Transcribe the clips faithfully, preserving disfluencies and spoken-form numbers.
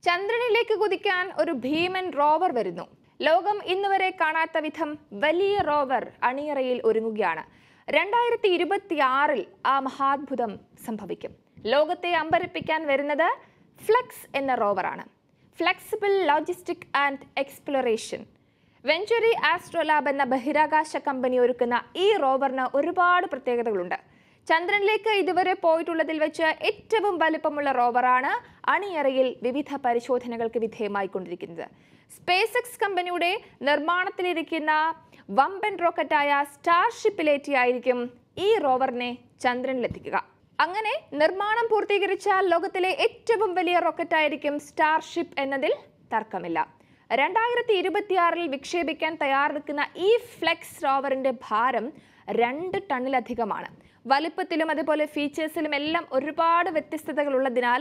ചന്ദ്രനിലേക്ക് കുതിക്കാൻ ഒരു ഭീമൻ റോവർ വരുന്നു. ലോകം ഇന്നുവരെ കാണാത്ത വിധം വലിയ റോവർ അണിയറയിൽ ഒരുങ്ങുകയാണ്. രണ്ടായിരത്തി ഇരുപത്തി ആറിൽ ആ മഹാത്ഭുതം സംഭവിക്കും. ലോകത്തെ അമ്പരപ്പിക്കാൻ വരുന്നത് ഫ്ലെക്സ് എന്ന റോവറാണ്. Flexible logistic and exploration. Venturi Astrolab എന്ന ബഹിരാകാശ കമ്പനി ഒരുക്കുന്ന ഈ റോവറിന് ഒരുപാട് പ്രത്യേകതകളുണ്ട്. ചന്ദ്രനിലേക്ക് ഇതുവരെ പോയിട്ടുള്ളതിൽ വെച്ച് ഏറ്റവും വലിപ്പമുള്ള റോവറാണ് അണിയറയിൽ വിവിധ പരിശോധനകൾക്ക് വിധേയമായിക്കൊണ്ടിരിക്കുന്നത്. സ്പേസെക്സ് കമ്പനിയുടെ നിർമ്മാണത്തിലിരിക്കുന്ന വമ്പൻ റോക്കറ്റായ സ്റ്റാർഷിപ്പിലേറ്റിയായിരിക്കും ഈ റോവറിനെ ചന്ദ്രനിലെത്തിക്കുക. അങ്ങനെ നിർമ്മാണം പൂർത്തീകരിച്ചാൽ ലോകത്തിലെ ഏറ്റവും വലിയ റോക്കറ്റായിരിക്കും സ്റ്റാർഷിപ്പ് എന്നതിൽ തർക്കമില്ല. രണ്ടായിരത്തി ഇരുപത്തിയാറിൽ വിക്ഷേപിക്കാൻ തയ്യാറെടുക്കുന്ന ഈ ഫ്ലെക്സ് റോവറിന്റെ ഭാരം രണ്ട് ടണ്ണിലധികമാണ്. വലിപ്പത്തിലും അതുപോലെ ഫീച്ചേഴ്സിലും എല്ലാം ഒരുപാട് വ്യത്യസ്തതകൾ ഉള്ളതിനാൽ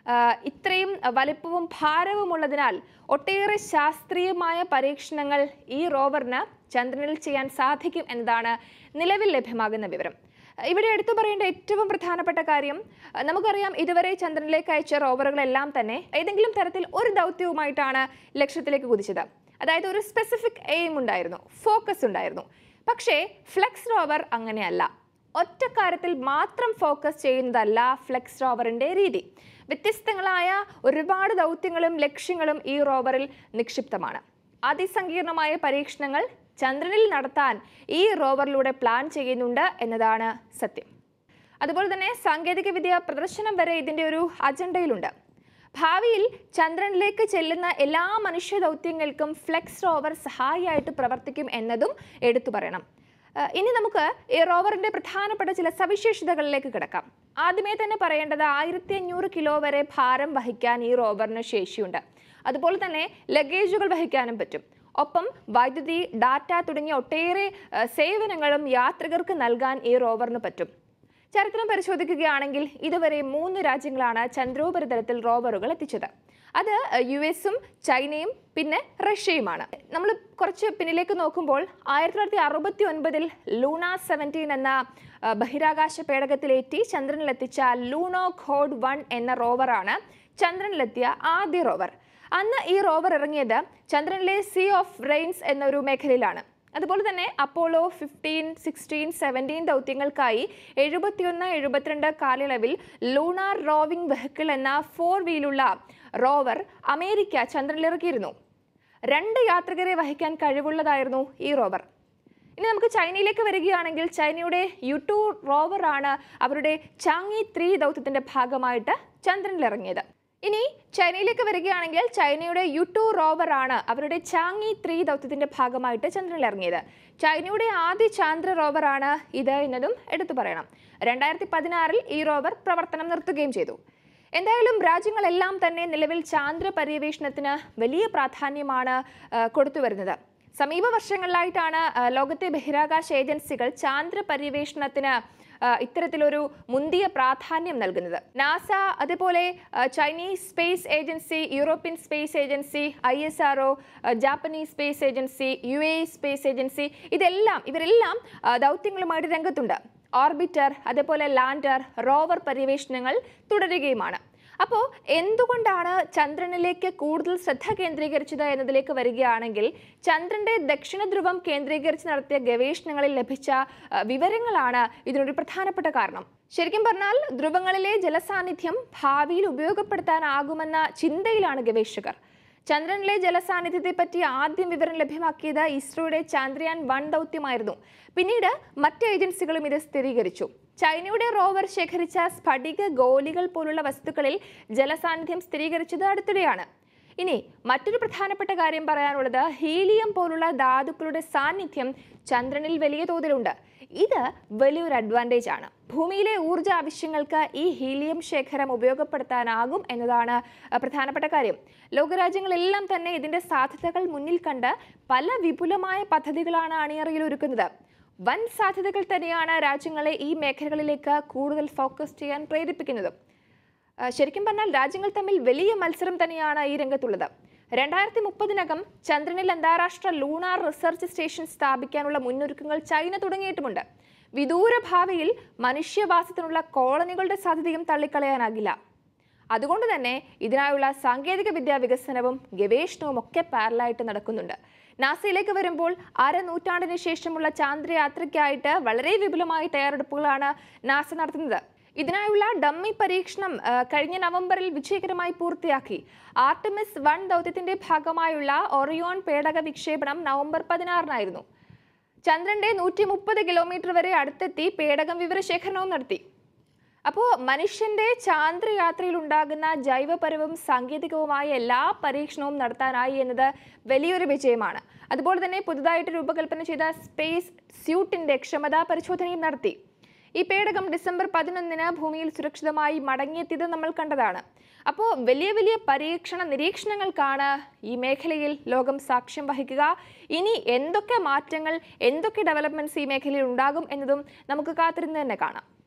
ഇത്രയും വലിപ്പവും ഭാരവും ഉള്ളതിനാൽ ഒട്ടേറെ ശാസ്ത്രീയമായ പരീക്ഷണങ്ങൾ ഈ റോവറിന് ചന്ദ്രനിൽ ചെയ്യാൻ സാധിക്കും എന്നതാണ് നിലവിൽ ലഭ്യമാകുന്ന വിവരം. ഇവിടെ എടുത്തു പറയേണ്ട ഏറ്റവും പ്രധാനപ്പെട്ട കാര്യം, നമുക്കറിയാം ഇതുവരെ ചന്ദ്രനിലേക്ക് അയച്ച റോവറുകളെല്ലാം തന്നെ ഏതെങ്കിലും തരത്തിൽ ഒരു ദൗത്യവുമായിട്ടാണ് ലക്ഷ്യത്തിലേക്ക് കുതിച്ചത്. അതായത് ഒരു സ്പെസിഫിക് എയിം ഉണ്ടായിരുന്നു, ഫോക്കസ് ഉണ്ടായിരുന്നു. പക്ഷേ ഫ്ലെക്സ് റോവർ അങ്ങനെയല്ല. ഒറ്റ കാര്യത്തിൽ മാത്രം ഫോക്കസ് ചെയ്യുന്നതല്ല ഫ്ലെക്സ് റോവറിന്റെ രീതി. വ്യത്യസ്തങ്ങളായ ഒരുപാട് ദൗത്യങ്ങളും ലക്ഷ്യങ്ങളും ഈ റോവറിൽ നിക്ഷിപ്തമാണ്. അതിസങ്കീർണമായ പരീക്ഷണങ്ങൾ ചന്ദ്രനിൽ നടത്താൻ ഈ റോവറിലൂടെ പ്ലാൻ ചെയ്യുന്നുണ്ട് എന്നതാണ് സത്യം. അതുപോലെ തന്നെ സാങ്കേതികവിദ്യ പ്രദർശനം വരെ ഇതിൻ്റെ ഒരു അജണ്ടയിലുണ്ട്. ഭാവിയിൽ ചന്ദ്രനിലേക്ക് ചെല്ലുന്ന എല്ലാ മനുഷ്യ ദൗത്യങ്ങൾക്കും ഫ്ലെക്സ് റോവർ സഹായിയായിട്ട് പ്രവർത്തിക്കും എന്നതും എടുത്തു പറയണം. ഇനി നമുക്ക് ഈ റോവറിന്റെ പ്രധാനപ്പെട്ട ചില സവിശേഷതകളിലേക്ക് കിടക്കാം. ആദ്യമേ തന്നെ പറയേണ്ടത് ആയിരത്തി അഞ്ഞൂറ് കിലോ വരെ ഭാരം വഹിക്കാൻ ഈ റോവറിന് ശേഷിയുണ്ട്. അതുപോലെ തന്നെ ലഗേജുകൾ വഹിക്കാനും പറ്റും. ഒപ്പം വൈദ്യുതി, ഡാറ്റ തുടങ്ങിയ ഒട്ടേറെ സേവനങ്ങളും യാത്രികർക്ക് നൽകാൻ ഈ റോവറിന് പറ്റും. ചരിത്രം പരിശോധിക്കുകയാണെങ്കിൽ ഇതുവരെ മൂന്ന് രാജ്യങ്ങളാണ് ചന്ദ്രോപരിതലത്തിൽ റോവറുകൾ എത്തിച്ചത്. അത് യു എസും ചൈനയും പിന്നെ റഷ്യയുമാണ്. നമ്മൾ കുറച്ച് പിന്നിലേക്ക് നോക്കുമ്പോൾ ആയിരത്തി തൊള്ളായിരത്തി അറുപത്തി ഒൻപതിൽ ലൂണ സെവൻറ്റീൻ എന്ന ബഹിരാകാശ പേടകത്തിലേറ്റി ചന്ദ്രനിലെത്തിച്ച ലൂണോ ഖോഡ് വൺ എന്ന റോവറാണ് ചന്ദ്രനിലെത്തിയ ആദ്യ റോവർ. അന്ന് ഈ റോവർ ഇറങ്ങിയത് ചന്ദ്രനിലെ സീ ഓഫ് റെയിൻസ് എന്നൊരു മേഖലയിലാണ്. അതുപോലെ തന്നെ അപ്പോളോ ഫിഫ്റ്റീൻ, സിക്സ്റ്റീൻ, സെവൻറ്റീൻ ദൗത്യങ്ങൾക്കായി എഴുപത്തിയൊന്ന് എഴുപത്തിരണ്ട് കാലയളവിൽ ലൂണാർ റോവിംഗ് വെഹിക്കിൾ എന്ന ഫോർ വീലുള്ള റോവർ അമേരിക്ക ചന്ദ്രനിലിറക്കിയിരുന്നു. രണ്ട് യാത്രികരെ വഹിക്കാൻ കഴിവുള്ളതായിരുന്നു ഈ റോവർ. ഇനി നമുക്ക് ചൈനയിലേക്ക് വരികയാണെങ്കിൽ ചൈനയുടെ യു ടു റോവറാണ് അവരുടെ ചാങ്ങി ത്രീ ദൗത്യത്തിന്റെ ഭാഗമായിട്ട് ചന്ദ്രനിലിറങ്ങിയത്. ഇനി ചൈനയിലേക്ക് വരികയാണെങ്കിൽ ചൈനയുടെ യു ടു റോവറാണ് അവരുടെ ചാങ്ങി ത്രീ ദൗത്യത്തിന്റെ ഭാഗമായിട്ട് ചന്ദ്രനിലിറങ്ങിയത്. ചൈനയുടെ ആദ്യ ചാന്ദ്ര റോവറാണ് ഇത് എന്നതും എടുത്തു പറയണം. രണ്ടായിരത്തി പതിനാറിൽ ഈ റോവർ പ്രവർത്തനം നിർത്തുകയും ചെയ്തു. എന്തായാലും രാജ്യങ്ങളെല്ലാം തന്നെ നിലവിൽ ചാന്ദ്ര പര്യവേഷണത്തിന് വലിയ പ്രാധാന്യമാണ് കൊടുത്തു വരുന്നത്. സമീപ വർഷങ്ങളിലായിട്ടാണ് ലോകത്തെ ബഹിരാകാശ ഏജൻസികൾ ചാന്ദ്ര പര്യവേഷണത്തിന് ഇത്തരത്തിലൊരു മുന്തിയ പ്രാധാന്യം നൽകുന്നത്. നാസ, അതുപോലെ Chinese space agency, European space agency, I S R O, Japanese space agency, U A space agency, ഇതെല്ലാം ഇവരെല്ലാം ദൗത്യങ്ങളുമായിട്ട് രംഗത്തുണ്ട്. ഓർബിറ്റർ, അതുപോലെ ലാൻഡർ, റോവർ പര്യവേഷണങ്ങൾ തുടരുകയുമാണ്. അപ്പോൾ എന്തുകൊണ്ടാണ് ചന്ദ്രനിലേക്ക് കൂടുതൽ ശ്രദ്ധ കേന്ദ്രീകരിച്ചത് എന്നതിലേക്ക് വരികയാണെങ്കിൽ ചന്ദ്രന്റെ ദക്ഷിണ ധ്രുവം കേന്ദ്രീകരിച്ച് നടത്തിയ ഗവേഷണങ്ങളിൽ ലഭിച്ച വിവരങ്ങളാണ് ഇതിനൊരു പ്രധാനപ്പെട്ട കാരണം. ശരിക്കും പറഞ്ഞാൽ ധ്രുവങ്ങളിലെ ജലസാന്നിധ്യം ഭാവിയിൽ ഉപയോഗപ്പെടുത്താനാകുമെന്ന ചിന്തയിലാണ് ഗവേഷകർ. ചന്ദ്രനിലെ ജലസാന്നിധ്യത്തെ പറ്റി ആദ്യം വിവരം ലഭ്യമാക്കിയത് ഇസ്രോയുടെ ചാന്ദ്രയാൻ വൺ ദൗത്യമായിരുന്നു. പിന്നീട് മറ്റ് ഏജൻസികളും ഇത് സ്ഥിരീകരിച്ചു. ചൈനയുടെ റോവർ ശേഖരിച്ച സ്ഫടിക ഗോലികൾ പോലുള്ള വസ്തുക്കളിൽ ജലസാന്നിധ്യം സ്ഥിരീകരിച്ചത് അടുത്തിടെയാണ്. ഇനി മറ്റൊരു പ്രധാനപ്പെട്ട കാര്യം പറയാനുള്ളത് ഹീലിയം പോലുള്ള ധാതുക്കളുടെ സാന്നിധ്യം ചന്ദ്രനിൽ വലിയ തോതിലുണ്ട്. ഇത് വലിയൊരു അഡ്വാൻറ്റേജ് ആണ്. ഭൂമിയിലെ ഊർജ്ജ ആവശ്യങ്ങൾക്ക് ഈ ഹീലിയം ശേഖരം ഉപയോഗപ്പെടുത്താനാകും എന്നതാണ് പ്രധാനപ്പെട്ട കാര്യം. ലോകരാജ്യങ്ങളെല്ലാം തന്നെ ഇതിന്റെ സാധ്യതകൾ മുന്നിൽ കണ്ട് പല വിപുലമായ പദ്ധതികളാണ് അണിയറയിൽ ഒരുക്കുന്നത്. വൻ സാധ്യതകൾ തന്നെയാണ് രാജ്യങ്ങളെ ഈ മേഖലകളിലേക്ക് കൂടുതൽ ഫോക്കസ് ചെയ്യാൻ പ്രേരിപ്പിക്കുന്നത്. ശരിക്കും പറഞ്ഞാൽ രാജ്യങ്ങൾ തമ്മിൽ വലിയ മത്സരം തന്നെയാണ് ഈ രംഗത്തുള്ളത്. രണ്ടായിരത്തി മുപ്പതിനകം ചന്ദ്രനിൽ അന്താരാഷ്ട്ര ലൂണാർ റിസർച്ച് സ്റ്റേഷൻ സ്ഥാപിക്കാനുള്ള മുന്നൊരുക്കങ്ങൾ ചൈന തുടങ്ങിയിട്ടുമുണ്ട്. വിദൂര ഭാവിയിൽ മനുഷ്യവാസത്തിനുള്ള കോളനികളുടെ സാധ്യതയും തള്ളിക്കളയാനാകില്ല. അതുകൊണ്ട് തന്നെ ഇതിനായുള്ള സാങ്കേതിക വിദ്യാ വികസനവും ഗവേഷണവും ഒക്കെ പാരലായിട്ട് നടക്കുന്നുണ്ട്. നാസയിലേക്ക് വരുമ്പോൾ അര നൂറ്റാണ്ടിന് ശേഷമുള്ള ചാന്ദ്രയാത്രയ്ക്കായിട്ട് വളരെ വിപുലമായ തയ്യാറെടുപ്പുകളാണ് നാസ നടത്തുന്നത്. ഇതിനായുള്ള ഡമ്മി പരീക്ഷണം കഴിഞ്ഞ നവംബറിൽ വിജയകരമായി പൂർത്തിയാക്കി. ആർട്ടിമിസ് വൺ ദൗത്യത്തിന്റെ ഭാഗമായുള്ള ഒറിയോൺ പേടക വിക്ഷേപണം നവംബർ പതിനാറിനായിരുന്നു. ചന്ദ്രന്റെ നൂറ്റി മുപ്പത് കിലോമീറ്റർ വരെ അടുത്തെത്തി പേടകം വിവരശേഖരണവും നടത്തി. അപ്പോൾ മനുഷ്യന്റെ ചാന്ദ്രയാത്രയിൽ ഉണ്ടാകുന്ന ജൈവപരവും സാങ്കേതികവുമായ എല്ലാ പരീക്ഷണവും നടത്താനായി എന്നത് വലിയൊരു വിജയമാണ്. അതുപോലെ തന്നെ പുതുതായിട്ട് രൂപകൽപ്പന ചെയ്ത സ്പേസ് സ്യൂട്ടിന്റെ ക്ഷമതാ പരിശോധനയും നടത്തി. ഈ പേടകം ഡിസംബർ പതിനൊന്നിന് ഭൂമിയിൽ സുരക്ഷിതമായി മടങ്ങിയെത്തിയത് നമ്മൾ കണ്ടതാണ്. അപ്പോൾ വലിയ വലിയ പരീക്ഷണ നിരീക്ഷണങ്ങൾക്കാണ് ഈ മേഖലയിൽ ലോകം സാക്ഷ്യം വഹിക്കുക. ഇനി എന്തൊക്കെ മാറ്റങ്ങൾ, എന്തൊക്കെ ഡെവലപ്മെന്റ്സ് ഈ മേഖലയിൽ ഉണ്ടാകും എന്നതും നമുക്ക് കാത്തിരുന്ന് തന്നെ കാണാം.